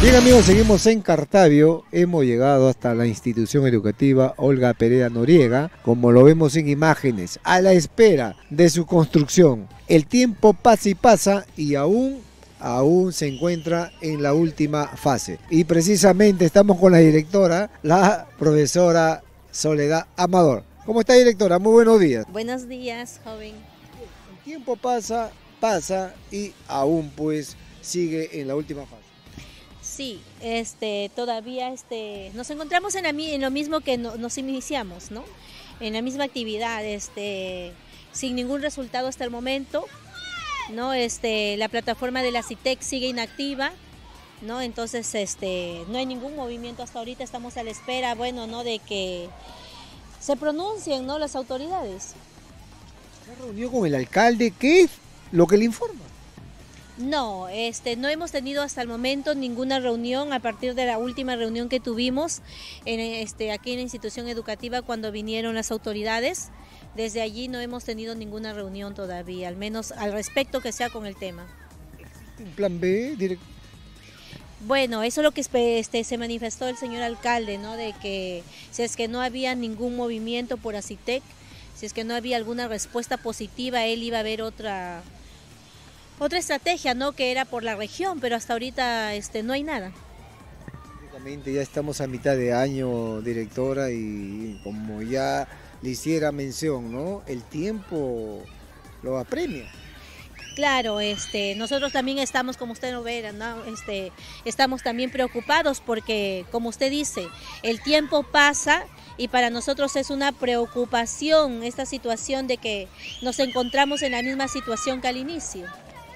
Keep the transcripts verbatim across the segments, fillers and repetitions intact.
Bien amigos, seguimos en Cartavio, hemos llegado hasta la institución educativa Olga Pereira Noriega, como lo vemos en imágenes, a la espera de su construcción. El tiempo pasa y pasa y aún, aún se encuentra en la última fase. Y precisamente estamos con la directora, la profesora Soledad Amador. ¿Cómo está, directora? Muy buenos días. Buenos días, joven. El tiempo pasa, pasa y aún pues sigue en la última fase. Sí, este, todavía este, nos encontramos en, la, en lo mismo que no, nos iniciamos, ¿no? En la misma actividad, este, sin ningún resultado hasta el momento, ¿no? Este, la plataforma de la CITEC sigue inactiva, ¿no? Entonces, este, no hay ningún movimiento hasta ahorita, estamos a la espera, bueno, ¿no? De que se pronuncien, ¿no? Las autoridades. ¿Se ha reunido con el alcalde? ¿Qué es lo que le informa? No, este, no hemos tenido hasta el momento ninguna reunión a partir de la última reunión que tuvimos en, este, aquí en la institución educativa cuando vinieron las autoridades. Desde allí no hemos tenido ninguna reunión todavía, al menos al respecto que sea con el tema. ¿Existe un plan B, director? Bueno, eso es lo que este, se manifestó el señor alcalde, ¿no? De que si es que no había ningún movimiento por ACITEC, si es que no había alguna respuesta positiva, él iba a ver otra... Otra estrategia, ¿no? Que era por la región, pero hasta ahorita este, no hay nada. Prácticamente ya estamos a mitad de año, directora, y como ya le hiciera mención, ¿no? El tiempo lo apremia. Claro, este, nosotros también estamos, como usted lo ve, ¿no? Este, estamos también preocupados porque, como usted dice, el tiempo pasa y para nosotros es una preocupación esta situación de que nos encontramos en la misma situación que al inicio.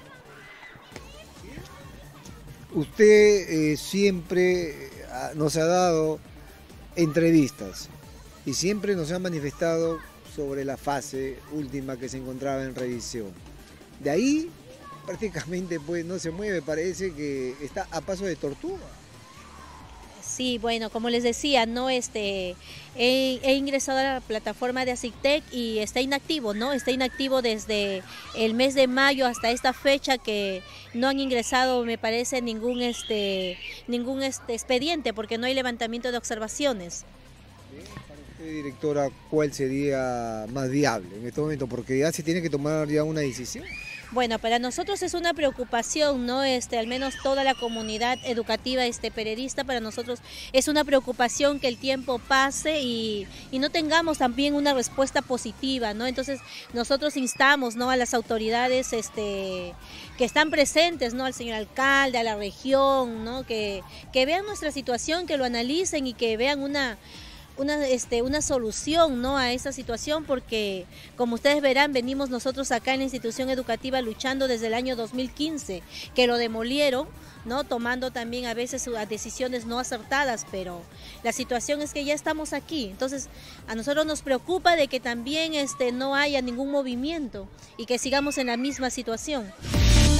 Usted eh, siempre nos ha dado entrevistas y siempre nos ha manifestado sobre la fase última que se encontraba en revisión. De ahí prácticamente pues no se mueve, parece que está a paso de tortuga. Sí, bueno, como les decía, no, este, he, he ingresado a la plataforma de ACITEC y está inactivo, ¿no? Está inactivo desde el mes de mayo hasta esta fecha que no han ingresado, me parece, ningún, este, ningún este, expediente porque no hay levantamiento de observaciones. Para usted, directora, ¿cuál sería más viable en este momento? Porque ya se tiene que tomar ya una decisión. Bueno, para nosotros es una preocupación, ¿no? Este, al menos toda la comunidad educativa este, periodista, para nosotros es una preocupación que el tiempo pase y, y no tengamos también una respuesta positiva, ¿no? Entonces nosotros instamos, ¿no? A las autoridades este, que están presentes, ¿no? Al señor alcalde, a la región, ¿no? Que, que vean nuestra situación, que lo analicen y que vean una... Una, este, una solución, ¿no? A esa situación porque como ustedes verán venimos nosotros acá en la institución educativa luchando desde el año dos mil quince que lo demolieron, ¿no? Tomando también a veces decisiones no acertadas, pero la situación es que ya estamos aquí, entonces a nosotros nos preocupa de que también este, no haya ningún movimiento y que sigamos en la misma situación.